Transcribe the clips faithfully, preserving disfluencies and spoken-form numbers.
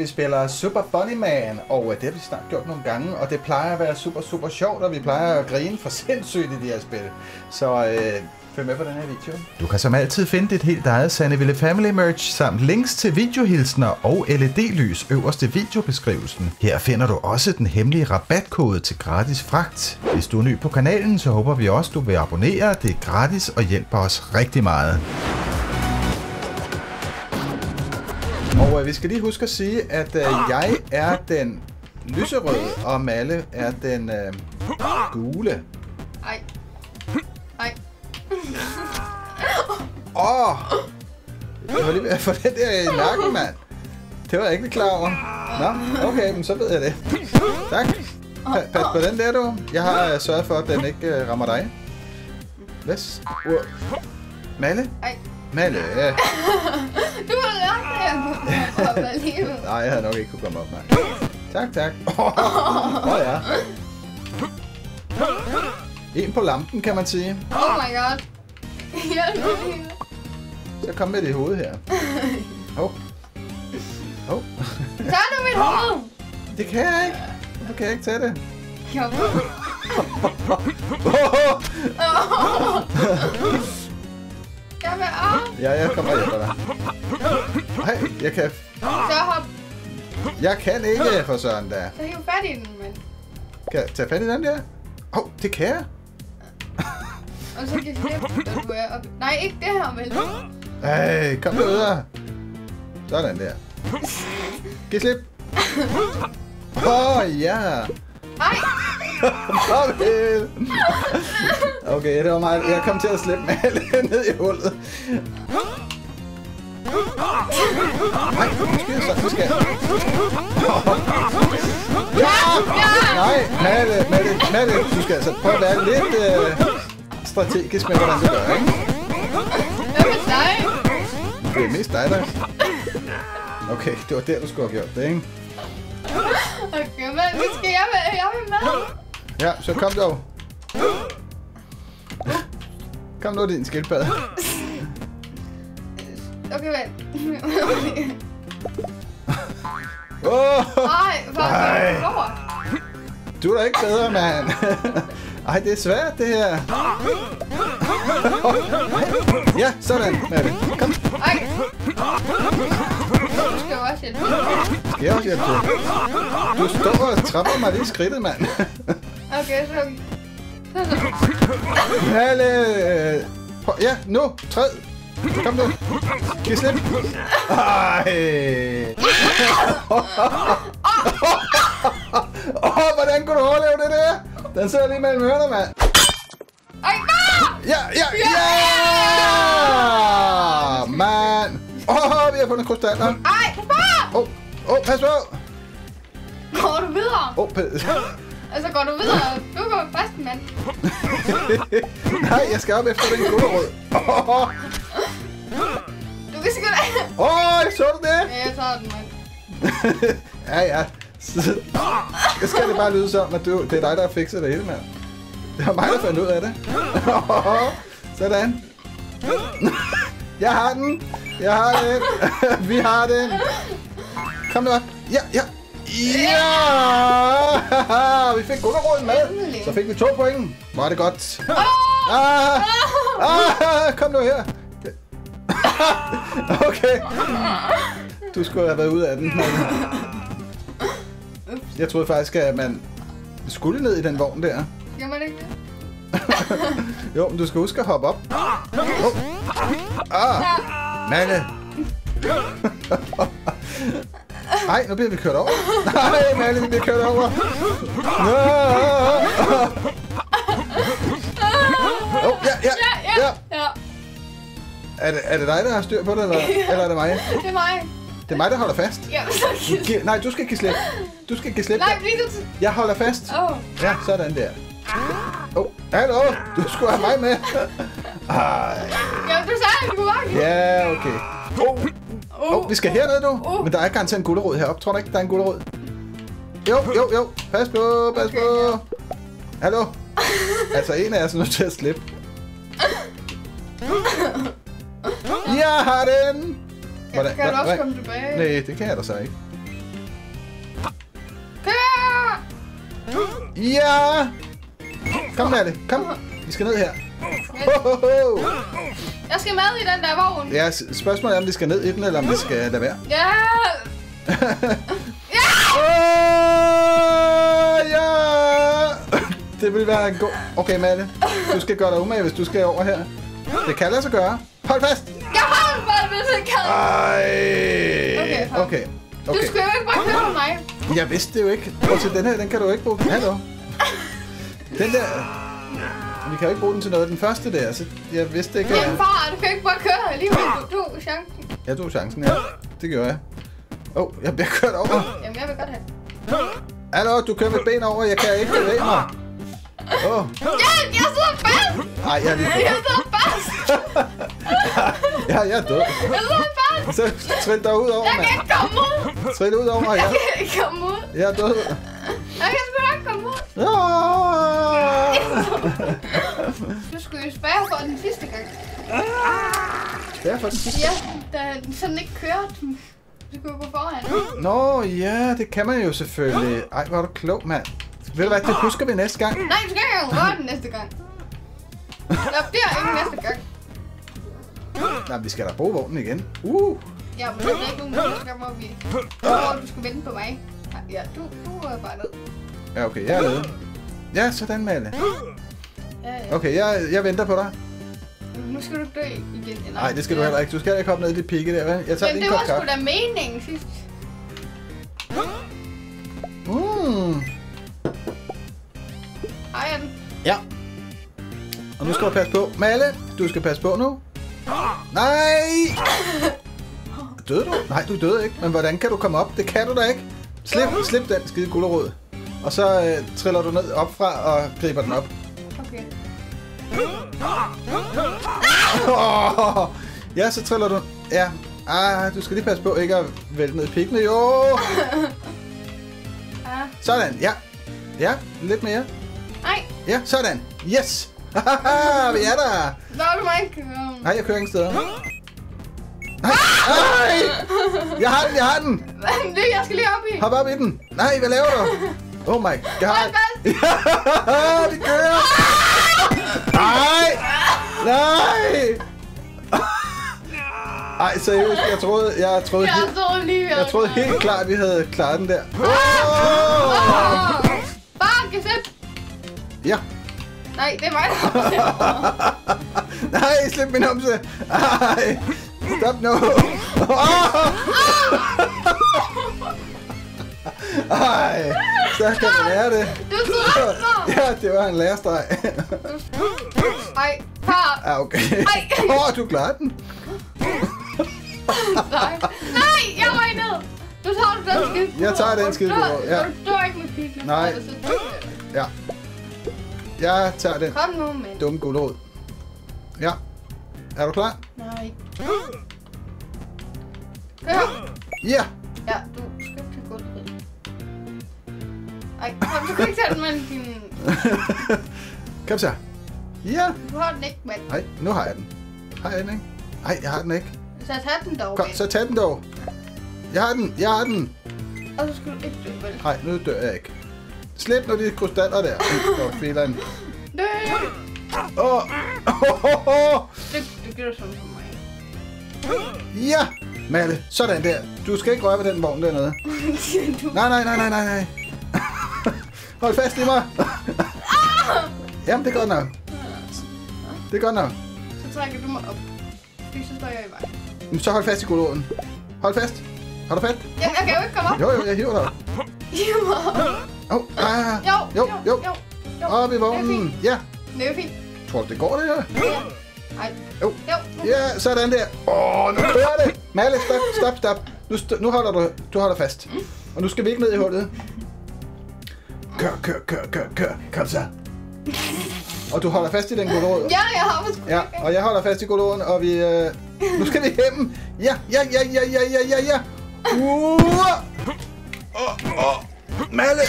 Vi spiller Super Bunny Man, og det har vi snart gjort nogle gange, og det plejer at være super, super sjovt, og vi plejer at grine for sindssygt i de her spil. Så øh, følg med på den her video. Du kan som altid finde dit helt eget Sandeville Family merch, samt links til videohilsner og L E D-lys øverst i videobeskrivelsen. Her finder du også den hemmelige rabatkode til gratis fragt. Hvis du er ny på kanalen, så håber vi også, du vil abonnere. Det er gratis og hjælper os rigtig meget. Og øh, vi skal lige huske at sige, at øh, jeg er den lyserøde, og Malle er den øh, gule. Ej. Ej. Åh! Oh, jeg var lige ved at få det der i nakken, mand. Det var jeg ikke klar over. Nå, okay, men så ved jeg det. Tak. Pa pas på den der, du. Jeg har uh, sørget for, at den ikke uh, rammer dig. Hvad? Uh. Malle? Ej. Malle, ja. Du har lagt det op alligevel. Nej, jeg havde nok ikke kunne komme op, nej. Tak, tak. Åh, oh, oh, ja. En på lampen, kan man sige. Oh my god. Hjælp mig. Så kom med det i hovedet her. Hov. Hov. Tag nu mit hoved. Det kan jeg ikke. Hvorfor kan jeg ikke tage det? Kom. Jeg vil op. Ja, jeg kommer og hjælper dig. Nej, jeg kan... Så hop. Jeg kan ikke for sådan der. Så hiv fat i den, mand. Kan jeg tage fat i den der? Åh, oh, det kan jeg. Og så kan jeg slippe, når du er op. Nej, ikke det her, vel? Ej, kom nu videre. Sådan der. Giv slip. Åh, oh, ja. Ej. Farvel. Okay, det var meget. Jeg kom til at slippe Malle ned i hullet. Nej, nu skal jeg så. Nu skal jeg. Ja! Nej, Malle, Malle, Malle. Du skal altså prøve at være lidt øh, strategisk med, hvordan du gør, ikke? Hvad med dig? Det er mest dig, der. Okay, det var der, du skulle have gjort det, ikke? Okay, men nu skal jeg med. Jeg vil med. Ja, så kom dog. Kom nu, din skildpadde. Okay, vent. Åh! Ej, hvor er det over? Du er da ikke bedre, mand. Ej, det er svært, det her. Ja, sådan, Malle. Kom. Ej. Du skal jo også hjælpe. Skal jeg også hjælpe til? Du står og trapper mig lige i skridtet, mand. Okay, så... Malle! Prøv. Ja, nu. Træd. Kom nu. Giv slip. Ej. Åh, oh, hvordan kunne du overleve det der? Den sidder lige mellem ørerne, mand. Ej, ja, ja, ja! Mand. Åh, oh, vi har fundet krystaller. ej, far! Åh, oh, oh, pas på. Går du videre? Åh, oh, pas. Altså, går du videre? Du går fast, mand. Nej, jeg skal op efter den gulerod. Oh. Du kan sgu da... Åh, oh, så du det? Ja, jeg tager den, mand. Ja, ja. Så skal det bare lyde som, at du, det er dig, der har fikset det hele, mand. Det var mig, der fandt ud af det. Sådan. Jeg har den. Jeg har den. Vi har den. Kom nu op. Ja, ja. Ja! Vi fik guleroden med. Så fik vi to point. Var det godt. Ah! Ah! Kom nu her. Okay. Du skulle have været ude af den. Jeg troede faktisk, at man skulle ned i den vogn der. Skal man ikke det? Jo, men du skal huske at hoppe op. Oh. Ah! Malle! Nej, nu bliver vi kørt over. Nej, Malle, vi bliver kørt over. Oh, ja, ja, ja. Ja. Er det, er det dig, der har styr på det, eller, eller er det mig? Det er mig. Det er mig, der holder fast. Ja, så Gi- Nej, du skal give slip. Du skal give slip. nej, bliv du til... Jeg holder fast. Åh. Ja, sådan der. Åh, oh, hallo. Du skulle have mig med. Ej. Ja, du sagde, at du kunne bare... Ja, okay. Åh, oh. oh, vi skal herned nu. Oh. Men der er garanteret en gulerod heroppe. Tror du ikke, der er en gulerod? Jo, jo, jo. Pas på, pas okay, på. Ja. Hallo. Altså, en af os er nødt til at slippe. Jeg har den. Hvordan, kan du også komme tilbage? Nej, det kan jeg da så ikke. Ja! Kom med det. Kom. Vi skal ned her. Ho, ho, ho. Jeg skal med i den der vogn. Ja, spørgsmålet er, om vi skal ned i den, eller om vi skal lade være. Ja! Ja! Oh, ja! Det vil være en god... Okay, Malle. Du skal gøre dig umage, hvis du skal over her. Det kan lade sig gøre. Hold fast! Jeg har det bare, hvis jeg kan. Ej. Okay, okay. okay. Du skal jo ikke bare køre med mig. Jeg vidste det jo ikke. Prøv til den her, den kan du ikke bruge. Hallo. Den der... Vi kan jo ikke bruge den til noget. Den første der, så jeg vidste ikke... Jamen far, du kan ikke bare køre alligevel. Du tog chancen. Jeg tog chancen, ja. Det gjorde jeg. Åh, oh, jeg bliver kørt over. Jamen, jeg vil godt have. Hallo, du kører med ben over. Jeg kan ikke bevæge mig. Åh. Oh. Ja, jeg sidder fast! Nej, jeg er lige død. Jeg sidder fast! Ja, jeg er død. Jeg sidder fast! Så trin dig ud over, Jeg mand. kan ikke komme ud! Trin ud over, Jeg ja. kan ikke komme ud! Jeg er død. Jeg kan sgu da ikke komme ud! Ah! Du skulle jo spære for den sidste gang. Spære for den sidste? Ja, da den sådan ikke kørte. Du skulle gå foran. Nå, ja, det kan man jo selvfølgelig. Ej, hvor er du klog, mand. Ved du hvad, det husker vi næste gang. Nej, du skal ikke engang røre den næste gang. Der bliver ikke næste gang. Nej, vi skal da bruge vognen igen. Uh! Ja, men det er ikke nogen mennesker, hvor vi... Hvor du skal vente på mig. Ja, du, du er bare ned. Ja, okay, jeg er nede. Ja, sådan, Malle. Ja, ja. Okay, jeg, jeg venter på dig. Nu skal du dø igen. Nej, det skal du heller ikke. Du skal ikke hoppe ned i det pigge der, vel? Jeg tager men lige en det kop var kaffe. sgu da meningen sidst. Mm. Ej, er den? Ja. Og nu skal du passe på. Malle, du skal passe på nu. Nej! Døde du? Nej, du døde ikke. Men hvordan kan du komme op? Det kan du da ikke. Slip, slip den skide gulerod. Og så øh, triller du ned op fra og griber den op. Okay. Oh, ja, så triller du... Ja. Ah, du skal lige passe på ikke at vælte ned i piggene. Jo! Ja. Sådan, ja. Ja, lidt mere. Nej, Ja, sådan. Yes! Haha, vi er der! der var du mig ikke. Nej, jeg kører ingen steder. Nej! Nej! Jeg har den, jeg har den! Men det, jeg skal lige op i. Hop op i den! Nej, hvad laver du? Oh my god! Hold fast! Ja, vi kører! Nej! Nej! Ej, seriøst, jeg troede, jeg troede, Jeg helt, troede lige, jeg troede helt klart, at vi havde klaret den der. Oh! Bare, kan sætte. Ja. Nej, det er mig, der Nej, slip min numse! Ej! Stop nu! Ej! Så kan man lære det. Du sidder Ja, det var en lærestreg. Ej, far. Ja, okay. Ej. Åh, oh, du klarede den. Nej, nej, jeg var ned. Du tager du den skide. Jeg tager den skide gulerod, ja. Du dør ikke med piglen. Nej. Ja. Jeg tager den Kom nu, mand. dumme gulerod. Ja. Er du klar? Nej. Kør. Ja. Ja, du skal til gulvet. Ej, kom, du kan ikke tage den med din... Kom så. Ja. Du har den ikke, mand. Nej, nu har jeg den. Har jeg den ikke? Nej, jeg har den ikke. Så tag den dog, Kom, mand. så tag den dog. Jeg har den, jeg har den. Og så skal du ikke dø, vel? Nej, nu dør jeg ikke. Slip nu de krystaller der. Åh, fileren. Dø! Åh. Oh. Oh, oh, oh. Det, det gør du sådan for mig. Ja. Malle, sådan der. Du skal ikke røre ved den vogn dernede. du... Nej, nej, nej, nej, nej, nej. Hold fast i mig. Jamen, det er godt nok. Det er godt nok. Så trækker du mig op. Fordi så står jeg i vejen. Så hold fast i guleroden. Hold fast. Hold du fast? Jamen, jeg kan jo ikke komme op. Jo, jo, jeg hiver dig op. Hiv mig op. Oh, ah. Jo, Jo, jo. jo, jo. Op i vognen. Ja. Det er fint. Tror du, det går det her? Ja. Ej. Jo. Jo. Ja, sådan der. Åh, oh, nu kører det. Malle, stop, stop, stop. Nu, st nu holder du, du holder fast. Og nu skal vi ikke ned i hullet. Kør, kør, kør, kør, kør. Kom så. Og du holder fast i den gulerod. Ja, jeg har måske. Ja, og jeg holder fast i guleroden, og vi... Øh... Nu skal vi hjem. Ja, ja, ja, ja, ja, ja, ja, ja. Uh! Åh, åh. Malle.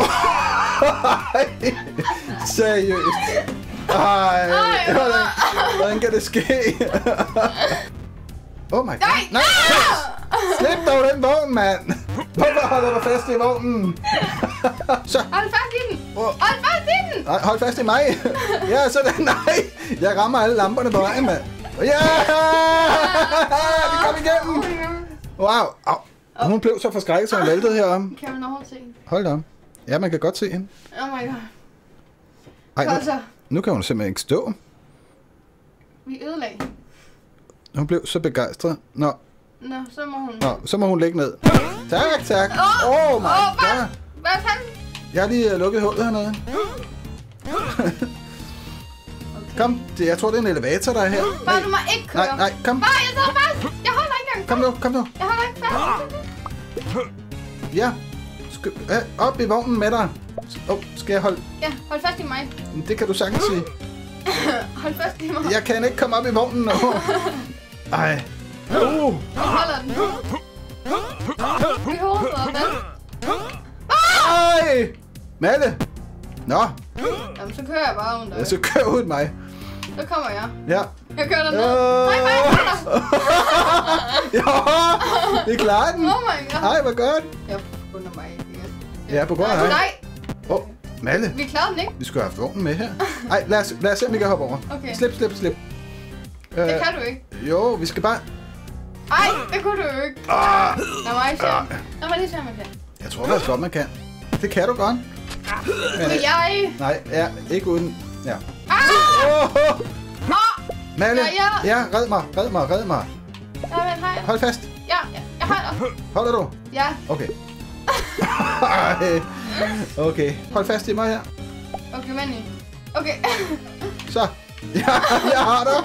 Ej. Seriøst. Ej. Ej, Hvordan, hvordan kan det ske? Oh my god. Nej. Nej. Slip dog den vogn, mand. Hvorfor holder du fast i vognen? Så. Hold fast i den. Hold fast i den! Nej, hold fast i mig. Ja, sådan. Nej, jeg rammer alle lamperne på vejen, mand. Ja! Vi kom igennem. Wow. Au. Hun blev så forskrækket, så hun væltede herom. Kan man overhovedet se? Hold da om. Ja, man kan godt se hende. Oh my god. Ej, nu, Så. nu kan hun simpelthen ikke stå. Vi ødelagde. Hun blev så begejstret. Nå, Nå, så må hun... Nå så må hun ligge ned. Tak, tak. Åh, Oh, oh my åh, hvad? god. Hvad fanden? Jeg har lige uh, lukket hullet hernede. Okay. Kom, det, jeg tror, det er en elevator, der er her. Bare, du må ikke køre. Nej, nej, kom. Bare, jeg sidder fast. Jeg holder ikke engang Kom nu, kom nu. Jeg holder ikke fast. Ja. Skal, øh, op i vognen med dig. Oh, skal jeg holde... Ja, hold fast i mig. Det kan du sagtens sige. Hold fast i mig. Jeg kan ikke komme op i vognen nu. Ej. Uh. Jeg holder den. Vi håber, hvad? Ej. Malle. Nå, Jamen, så kører jeg bare rundt. ja, så kør ud mig. Så kommer jeg. Ja. Jeg kører derned. Øh. Nej, nej, nej. Ja, vi klarer den. Oh my god. Ej, hvor godt. Jeg bunder mig ikke. Ja, på grund af Nej, dig. nej. Åh, oh, Malle. Vi klarede den ikke. Vi skulle have haft vognen med her. Ej, lad os, lad os se, om vi kan hoppe over. Okay. Slip, slip, slip. Det kan du ikke. Jo, vi skal bare... Ej, det kunne du jo ikke. Ah, Lad mig se. Lad mig lige se, om jeg kan. jeg tror faktisk godt, man kan. Det kan du godt. Men, Men jeg... nej, ja, ikke uden... Ja. Ah! Oh, oh. Ah! Malle, Ja, ja. ja, red mig, red mig, red mig. Ja, men hej. Hold fast. Ja, ja, jeg holder. Holder du? Ja. Okay. Ej. Okay, hold fast i mig her. Okay, Manny. Okay. Så. Ja, jeg har dig.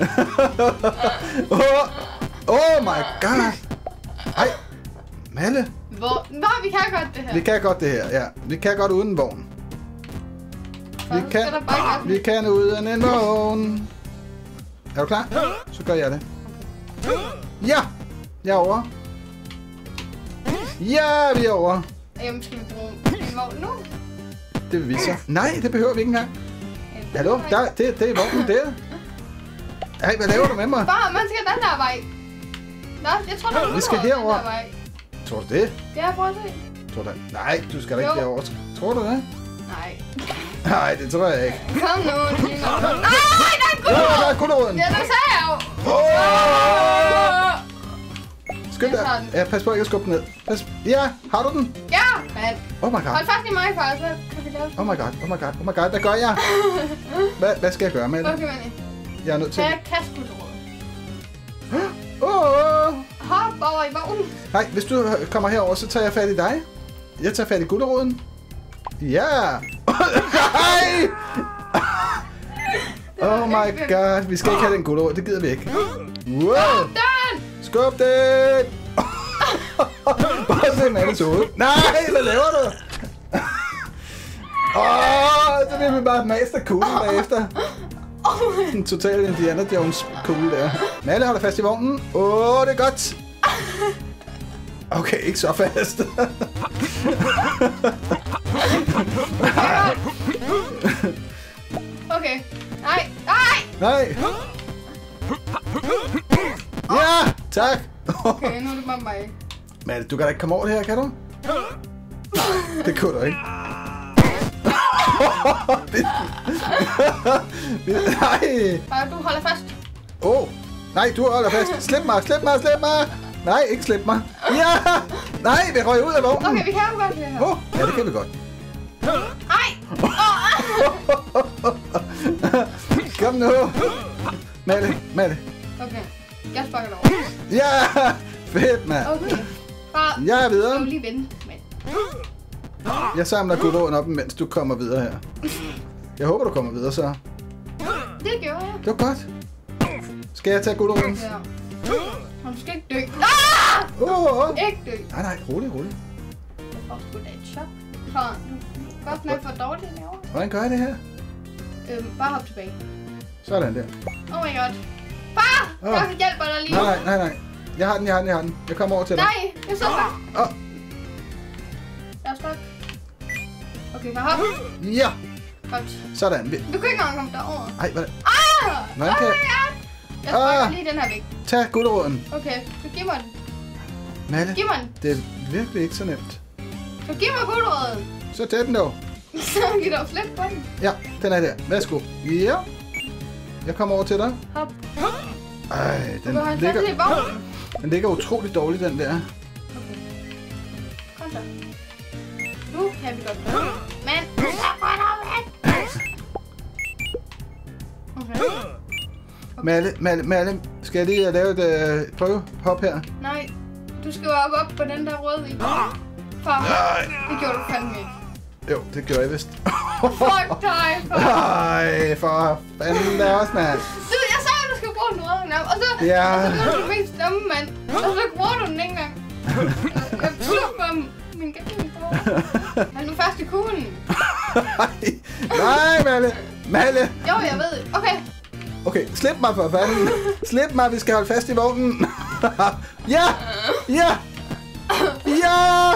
oh, oh my god. Ej, Malle. Hvor... Nå, vi kan godt det her. Vi kan godt det her, ja. Vi kan godt uden vogn. Så Vi kan, skal der bare gas. vi kan uden en vogn. Er du klar? Så gør jeg det. Ja, jeg er over. Ja, vi er over. Jamen, skal vi bruge en vogn nu? Det vil vi så. Nej, det behøver vi ikke engang. Hallo, der, det, det er vognen der. Ej, hvad laver du med mig? Bare, man skal den der vej. Nå, jeg tror, der er Vi skal den herover. der vej. Tror du det? Ja, prøv at se. Tror du det? Nej, du skal da ikke Jo. derover. Tror du det? Nej. Nej, det tror jeg ikke. Kom nu, Nina. Nej, der er Åh, guld! der er guleroden. Ja, det sagde jeg jo. Åh! Skynd Jeg dig. tager den. Ja, pas på ikke at skubbe den ned. Pas. Ja, har du den? Ja, mand. Oh my god. Hold fast i mig, far, så kan vi lave det. Oh my god, oh my god, oh my god. Hvad gør jeg? Hvad, hvad skal jeg gøre med det? Okay, Manny. Jeg er nødt til... Tag kastguldråd. Åh! Oh! Hop over i vognen. Nej, hvis du kommer herover, så tager jeg fat i dig. Jeg tager fat i guleroden. Ja! Nej! Oh my god, vi skal ikke have den gulerod. Det gider vi ikke. Wow! Den! Skub den! Bare se Mannes hoved. Nej, hvad laver du? Åh, oh, så bliver vi bare master cool bagefter. En total Indiana Jones cool der. Malle holder fast i vognen. Åh, oh, det er godt. Okay, ikke så fast. Okay. Nej, nej! Nej. Ja, tak. Okay, nu er det bare mig. Men du kan da ikke komme over det her, kan du? Det kunne du ikke. Nej. Bare du holder fast. Åh. Oh. Nej, du holder fast. Slip mig, slip mig, slip mig. Nej, ikke slip mig. Ja. Nej, vi røg ud af vognen. Okay, vi kan jo godt det her. Åh, oh, ja, det kan vi godt. Ej! Kom nu. Malle, Malle. Okay, jeg sparker dig over. Ja, fedt, mand. Okay, bare... Jeg er Jeg videre. vil lige vente, men... Jeg samler guldåen op, mens du kommer videre her. Jeg håber, du kommer videre, så. Det gjorde jeg. Det var godt. Skal jeg tage guldåen? Ja. Og du skal ikke dø. Ah! Åh, oh, oh. Ikke dø. Nej, nej, rolig, rolig. Jeg får sgu da et chok. Så, du er godt nok for dårligt derovre. Hvordan gør jeg det her? Øhm, bare hop tilbage. Sådan der. Oh my god. Far! Åh. Jeg hjælper dig lige. Nej, nej, nej, nej. Jeg har den, jeg har den, jeg har den. Jeg kommer over til dig. Nej, jeg sidder fast. Åh, Jeg er stok. Okay, bare hop. ja, Godt. sådan. Vi- Du kan ikke engang komme derover. Ej, hvad? Ah! Hvordan kan Oh jeg- my god. Jeg sparker Ah. lige den her væk. Tag guldråden. Okay, så giv mig den. Malle, Giv mig den. det er virkelig ikke så nemt. Så giv mig guldråden. Så tag den dog. Så kan du flippe på den. Ja, den er der. Værsgo. Ja. Jeg kommer over til dig. Hop. Ej, den du ligger, i vognen. den ligger utroligt dårligt, den der. Okay. Kom så. Nu kan vi godt gøre det. Men, så går der væk. Okay. Malle, Malle, Malle, skal jeg lige lave et øh, prøvehop her? Nej, du skal jo op, op på den der røde i. Far, det gjorde du fandme ikke. Jo, det gjorde jeg vist. Fuck dig, far. Ej, for fanden der også, mand. Du, jeg sagde, at du skulle bruge den røde knap, og så, Ja. og så gjorde du den mest dumme, mand. Og så bruger du den ikke engang. Jeg plukker min gamle dog. Han nu fast i kuglen. Nej, Malle. Malle. Jo, jeg ved det. Okay. Okay, slip mig for fanden. Slip mig, vi skal holde fast i vognen. Ja! Ja! Ja!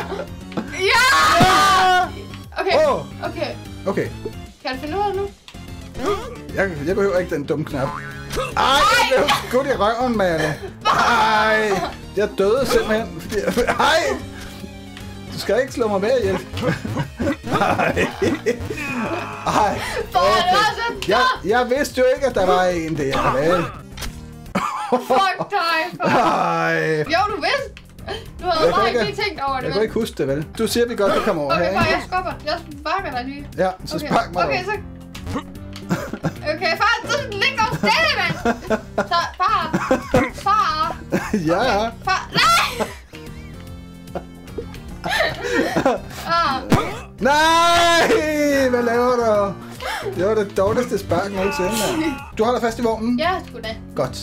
Ja! Okay, Åh. okay. Okay, Kan du finde ud af det nu? jeg, jeg behøver ikke den dumme knap. Ej, jeg blev skudt i røven, Malle. Ej, jeg døde simpelthen. Fordi... Ej! Du skal ikke slå mig med ihjel. Ej. Ej. Okay. Jeg, jeg vidste jo ikke, at der var en der, vel? Fuck dig, fuck. Ej. Jo, du vidste. Du havde bare ikke lige tænkt over det, Jeg vel? kan ikke huske det, vel? Du siger, vi godt kan komme over Okay, her, far, ikke? jeg skubber. Jeg sparker dig lige. Ja, så Okay. spark mig. Okay, så... Okay, far, så ligger du stadig, mand. Så, far. Far. Ja. Far. Nej! Ah. Nej! Hvad laver du? Det var det dårligste spark nogensinde, mand. Du holder fast i vognen? Ja, sgu da. Godt.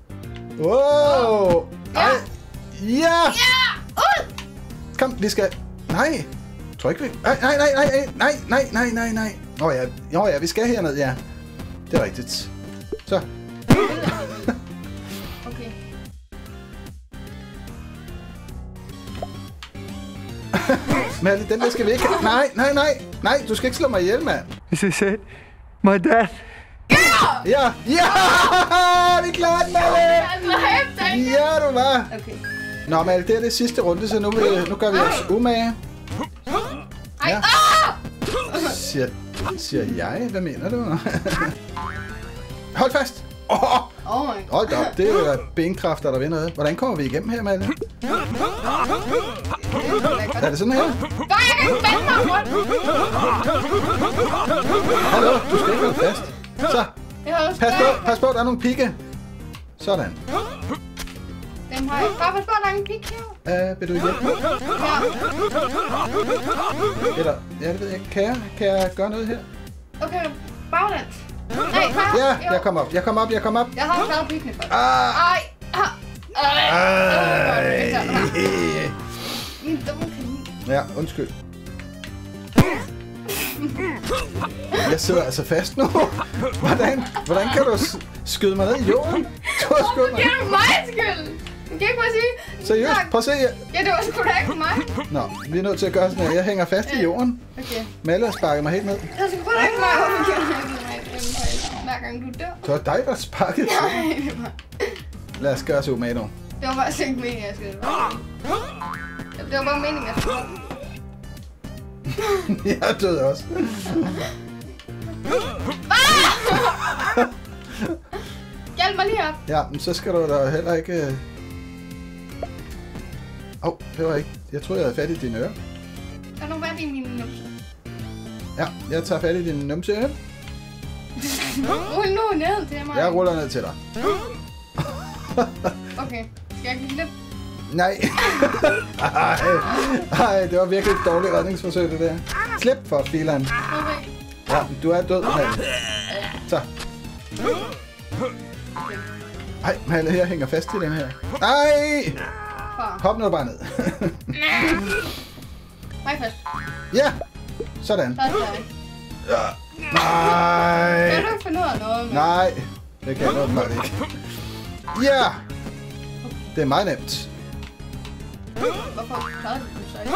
Wow! Ej. Ja! Ja! Ud! Kom, vi skal... Nej! Tryk vi... Nej, nej, nej, nej, nej, nej, nej, nej, nej. Nå ja, jo ja, vi skal herned, ja. Det er rigtigt. Så. Okay. Malle, den der skal vi ikke... Nej, nej, nej. Nej, du skal ikke slå mig ihjel, mand. This is it. My dad. Ja! Ja! Vi klarer den, Malle! Jeg efter ikke. Ja, du var. Okay. Nå, Malle, det er det sidste runde, så nu, vil, nu gør vi os umage. Ej, Ja. ah! Siger, siger jeg? Hvad mener du? Hold fast! Oh, Oh my god. hold da op, det er jo benkræfter, der vil noget. Hvordan kommer vi igennem her, Malle? Er det sådan her? Nej, jeg kan ikke vende mig rundt. Hallo, du skal ikke holde fast. Så, Jeg har jo pas på, stadig- pas på, der er nogle pigge. Sådan. Dem har jeg. Bare pas på, der er en pik her. Uh, vil du hjælpe mig? Ja. Eller, ja, det ved jeg ikke. Kan jeg, kan jeg gøre noget her? Okay, baglæns. Nej, far. Ja, Jo. jeg kommer op, jeg kommer op, jeg kommer op. Jeg har taget pikkene først. Ah! Ej. Ah. Ej. Ej. Min dumme kanin. Ja, undskyld. Jeg sidder altså fast nu. Hvordan, hvordan kan du s- skyde mig ned i jorden? Du har skudt Hvorfor mig. giver du mig skylden? Du kan ikke bare sige... Seriøst, Tak. prøv at se. Jeg... Ja, det var sgu da ikke mig. Nå, vi er nødt til at gøre sådan her. Jeg hænger fast i jorden. Okay. Malle har sparket mig helt ned. Det var sgu da ikke mig. Hvorfor giver du mig skylden, hver gang du dør? Det var dig, der sparkede til. Nej, det var... Lad os gøre os umage nu. Det var faktisk ikke meningen, jeg skulle... Det var bare meningen, jeg skulle... Jeg er død også. Hjælp mig lige op. Ja, men så skal du da heller ikke... Åh, oh, det var ikke... Jeg troede, jeg havde fat i dine ører. Er du fat i min numse? Ja, jeg tager fat i din numse. Rul nu ned til mig. Jeg ruller ned til dig. Okay. Skal jeg give det? Nej. Ej, ej, det var virkelig et dårligt redningsforsøg, det der. Slip for fileren. Okay. Ja, du er død, Malle. Så. Ej, Malle, jeg hænger fast i den her. Nej! Far. Hop nu bare ned. Mig først. Ja, sådan. Så er det dig. Nej. Kan du ikke finde ud af noget? mand? Nej, det kan jeg åbenbart ikke. Ja! Det er meget nemt. Hvorfor klarede du det så ikke?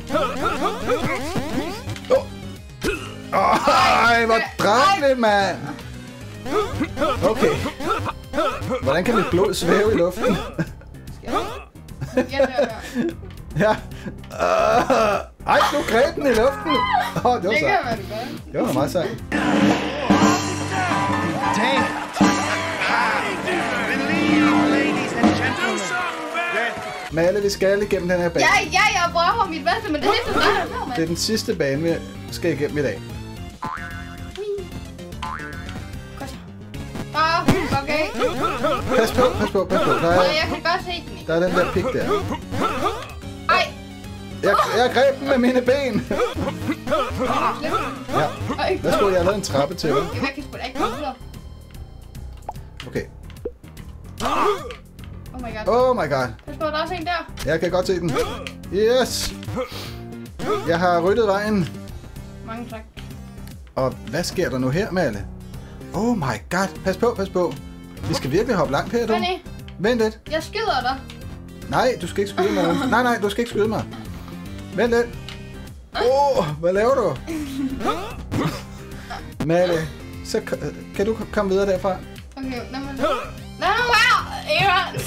Åh, ej, hvor drabeligt, mand! Okay. Hvordan kan mit blod svæve i luften? Skal jeg? Ja, det er Ja. Uh, Ej, du greb den i luften. Åh, oh, det var Det kan sejt. man godt. Det var meget sejt. Damn. Malle, vi skal igennem den her bane. Ja, ja, jeg prøver mit bedste, men det er lidt for dig, der Det er den sidste bane, vi skal igennem i dag. Åh, okay. Pas på, pas på, pas på. Der Og er, jeg kan godt se den. der er den der pik der. Ej, Jeg, jeg greb den med mine ben. slip. Ja. Ej, Værsgo, jeg har lavet en trappe til dig. jeg kan sgu da ikke komme videre. Okay. Oh my god. Oh my god. Pas på, der er også en der. Jeg kan godt se den. Yes. Jeg har ryddet vejen. Mange tak. Og hvad sker der nu her, Malle? Oh my god. Pas på, pas på. Vi skal virkelig hoppe langt her, du. Benny, Vent lidt. jeg skyder dig. Nej, du skal ikke skyde mig. Nej, nej, du skal ikke skyde mig. Vent lidt. Åh, oh, hvad laver du? Malle, så kan du komme videre derfra? Okay, lad mig lade. Lad nu være, Aaron.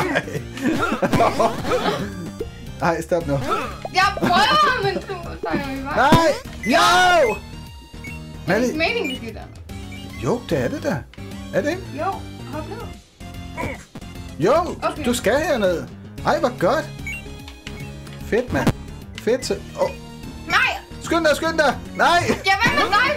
Nej, stop nu. Jeg prøver, men du snakker mig bare. Nej! Jo! Det er Malle, ikke meningen, vi skyder. jo, det er det da. Er det ikke? Jo, hop ned. Jo, Okay. du skal herned. Ej, hvor godt. Fedt, mand. Fedt. så- Åh, oh. Nej, Skynd dig, skynd dig. Nej! jeg vil med dig.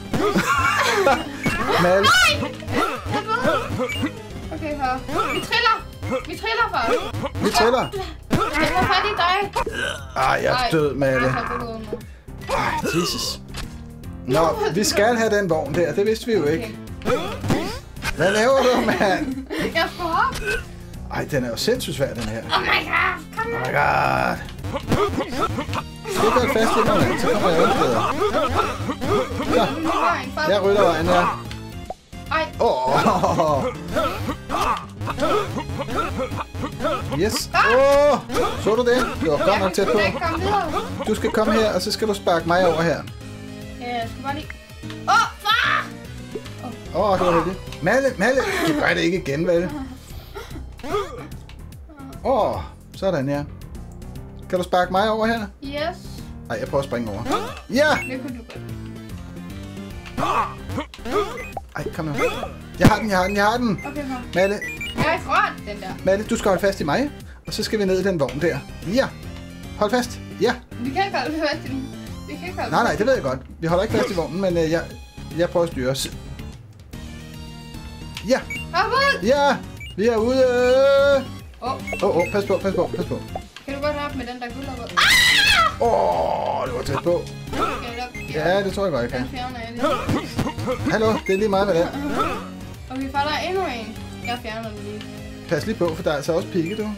Malle. Nej! Jeg ved. Okay, far. Vi triller. Vi triller, far. Vi triller. Jeg må fat i dig. Ej, jeg er død, Malle. Jeg har gået under. Ej, Jesus. Nå, vi skal have den vogn der. Det vidste vi jo ikke. Okay. Hvad laver du, mand? Jeg skal hoppe. Ej, den er jo sindssygt svær, den her. Oh my god. Kom Oh nu. my god. Skal du holde fast i mig, så kommer jeg ud bedre. Så, jeg rydder vejen her. Ej, Åh. Yes. Åh. Så du det? Det var godt nok tæt på. jeg kan komme videre. Du skal komme her, og så skal du sparke mig over her. Ja, jeg skal bare lige... Åh, oh, far! Åh, oh, det var heldigt. Malle, Malle. Du gør det ikke igen, vel? Åh, oh, sådan her. Kan du sparke mig over her? Yes. Nej, jeg prøver at springe over. Ja! Det kunne du godt. Ej, kom nu. Jeg har den, jeg har den, jeg har den. Okay, far. Malle, Jeg er i front, den der. Malle, du skal holde fast i mig. Og så skal vi ned i den vogn der. Ja. Hold fast. Ja. Vi kan ikke holde fast i den. Vi kan ikke holde Nej, nej, det ved jeg godt. Vi holder ikke fast i vognen, men uh, jeg, jeg prøver at styre os. Ja. Hop ud! Ja. Vi er ude. Åh, Åh, oh, oh, pas på, pas på, pas på. kan du godt hoppe med den der gulderød? Åh, oh, det var tæt på. Skal jeg nok? Ja, det tror jeg godt, jeg Den kan. fjerner jeg lige. Hallo, det er lige meget med den. Okay, far, der er endnu en. Jeg fjerner den lige. Pas lige på, for der er altså også pigge, du.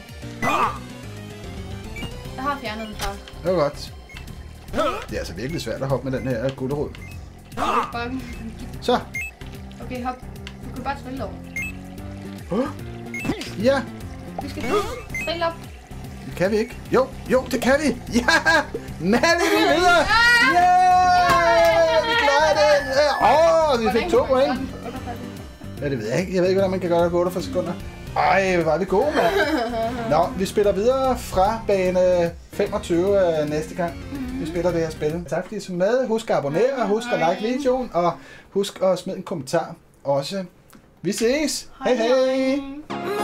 Jeg har fjernet den, far. Det var godt. Det er altså virkelig svært at hoppe med den her gulderod. Bakken. Så. Okay, hop. Du kan bare trille over. Oh. Ja. Vi skal trille op. Det kan vi ikke. Jo, jo, det kan vi. Ja! Malle, vi er videre! Ja! Vi klarer det! Åh, oh, vi fik to point. Ja, det ved jeg ikke. Jeg ved ikke, hvordan man kan gøre det på otteogfyrre sekunder. Ej, hvor var vi gode, mand. Nå, vi spiller videre fra bane femogtyve næste gang. Vi spiller det her spil. Tak fordi I så med. Husk at abonnere, husk at like videoen, og husk at smide en kommentar også. Vi ses! Hej hej! hej.